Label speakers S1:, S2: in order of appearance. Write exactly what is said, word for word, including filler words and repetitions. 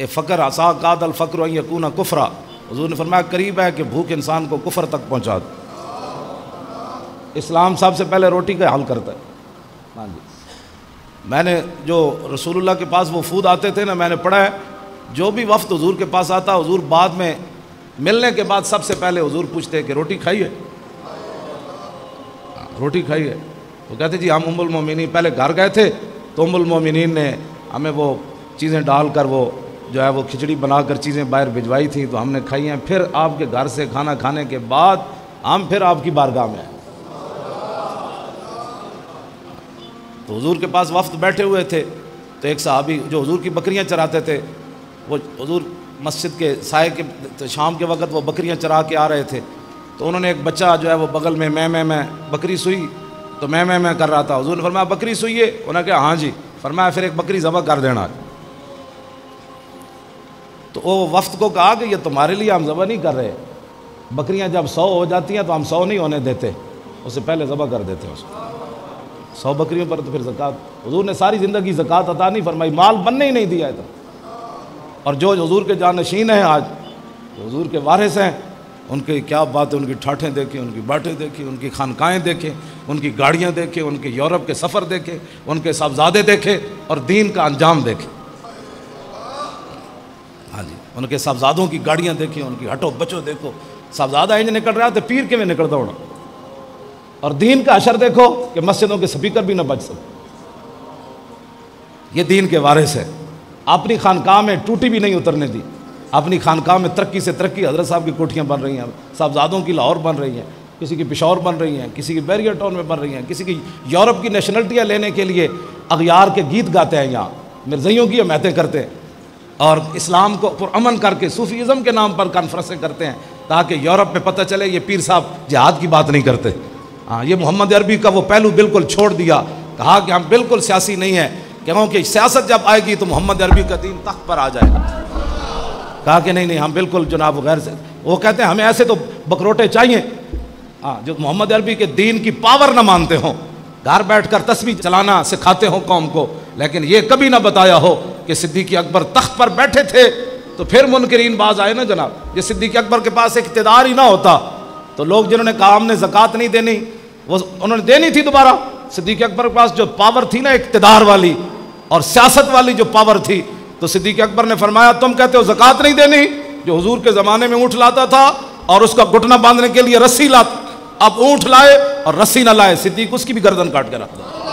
S1: اے فقر عسا قاد الفقر ان یکون کفرا، حضور نے فرمایا قریب ہے کہ بھوک انسان کو کفر تک پہنچا دے۔ اسلام سب سے پہلے روٹی کا حل کرتا ہے۔ ہاں جی، میں نے جو رسول اللہ کے پاس وفود آتے تھے نا، میں نے پڑھا ہے جو بھی وفد حضور کے پاس آتا، حضور بعد میں ملنے کے بعد سب سے پہلے حضور پوچھتے کہ روٹی کھائی ہے، روٹی کھائی ہے؟ تو کہتے جی ہم ام المومنین، پہلے گھر گئے تھے تو ام المومنین نے ہمیں وہ چیزیں ڈال کر وہ جو ہے وہ کھچڑی بنا کر چیزیں باہر بھجوائی تھیں تو ہم نے کھائی ہیں، پھر آپ کے گھر سے کھانا کھانے کے بعد ہم پھر آپ کی بارگاہ میں آئے۔ تو حضور کے پاس وفد بیٹھے ہوئے تھے، تو ایک صحابی جو حضور کی بکریاں چراتے تھے، وہ حضور مسجد کے سائے کے شام کے وقت وہ بکریاں چرا کے آ رہے تھے، تو انہوں نے ایک بچہ جو ہے وہ بغل میں میں میں میں بکری سوئی، تو میں میں میں کر رہا تھا۔ حضور نے فرمایا بکری سوئی ہے؟ انہوں نے کہا ہاں جی۔ فرمایا پھر ایک بکری ذبح کر دینا۔ تو وہ وفد کو کہا کہ یہ تمہارے لیے ہم ذبح نہیں کر رہے، بکریاں جب سو ہو جاتی ہیں تو ہم سو نہیں ہونے دیتے، اس سے پہلے ذبح کر دیتے ہیں اس کو۔ سو بکریوں پر تو پھر زکوٰۃ، حضور نے ساری زندگی زکوٰۃ عطا نہیں فرمائی، مال بننے ہی نہیں دیا ہے۔ تو اور جو حضور کے جانشین ہیں آج، جو حضور کے وارث ہیں، ان کی کیا بات ہے، ان کی ٹھاٹھیں دیکھیں، ان کی باٹیں دیکھیں، ان کی خانقاہیں دیکھیں، ان کی گاڑیاں دیکھیں، ان کے یورپ کے سفر دیکھیں، ان کے صاحبزادے دیکھیں، اور دین کا انجام دیکھیں۔ ہاں جی، ان کے صاحبزادوں کی گاڑیاں دیکھیں، ان کی ہٹو بچو دیکھو، صاحبزادہ انج نکل رہا ہے تو پیر کے میں نکلتا ہونا، اور دین کا اشر دیکھو کہ مسجدوں کے سپیکر بھی نہ بچ سکتے۔ یہ دین کے وارث ہے، اپنی خانقاہ میں ٹوٹی بھی نہیں اترنے دی، اپنی خانقاہ میں ترقی سے ترقی، حضرت صاحب کی کوٹھیاں بن رہی ہیں، صاحبزادوں کی لاہور بن رہی ہیں، کسی کی پشاور بن رہی ہیں، کسی کی بیریئر ٹاؤن میں بن رہی ہیں، کسی کی یورپ کی نیشنلٹیاں لینے کے لیے اغیار کے گیت گاتے ہیں، یہاں مرزائیوں کی حمایتیں کرتے ہیں، اور اسلام کو پرامن کر کے صوفیزم کے نام پر کانفرنسیں کرتے ہیں تاکہ یورپ میں پتہ چلے یہ پیر صاحب جہاد کی بات نہیں کرتے۔ ہاں، یہ محمد عربی کا وہ پہلو بالکل چھوڑ دیا، کہا کہ ہم بالکل سیاسی نہیں ہیں، کیونکہ سیاست جب آئے گی تو محمد عربی کا دین تخت پر آ جائے گا۔ کہا کہ نہیں نہیں ہم بالکل جناب غیر سے، وہ کہتے ہیں ہمیں ایسے تو بکروٹے چاہیے ہاں جو محمد عربی کے دین کی پاور نہ مانتے ہوں، گھر بیٹھ کر تسبیح چلانا سکھاتے ہوں قوم کو، لیکن یہ کبھی نہ بتایا ہو کہ صدیق اکبر تخت پر بیٹھے تھے تو پھر منکرین باز آئے نا جناب۔ یہ صدیق اکبر کے پاس اقتدار ہی نہ ہوتا تو لوگ جنہوں نے کہا ہم نے زکوٰۃ نہیں دینی، وہ انہوں نے دینی تھی دوبارہ۔ صدیق اکبر کے پاس جو پاور تھی نا اقتدار والی اور سیاست والی جو پاور تھی، تو صدیق اکبر نے فرمایا تم کہتے ہو زکوٰۃ نہیں دینی، جو حضور کے زمانے میں اونٹ لاتا تھا اور اس کا گھٹنا باندھنے کے لیے رسی لاتا، اب اونٹ لائے اور رسی نہ لائے، صدیق اس کی بھی گردن کاٹ کے رکھ دو۔